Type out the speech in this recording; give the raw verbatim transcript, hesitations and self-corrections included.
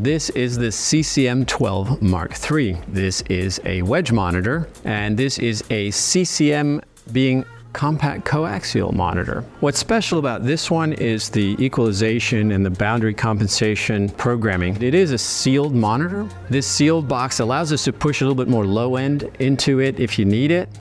This is the C C M twelve Mark three. This is a wedge monitor, and this is a C C M being compact coaxial monitor. What's special about this one is the equalization and the boundary compensation programming. It is a sealed monitor. This sealed box allows us to push a little bit more low end into it if you need it.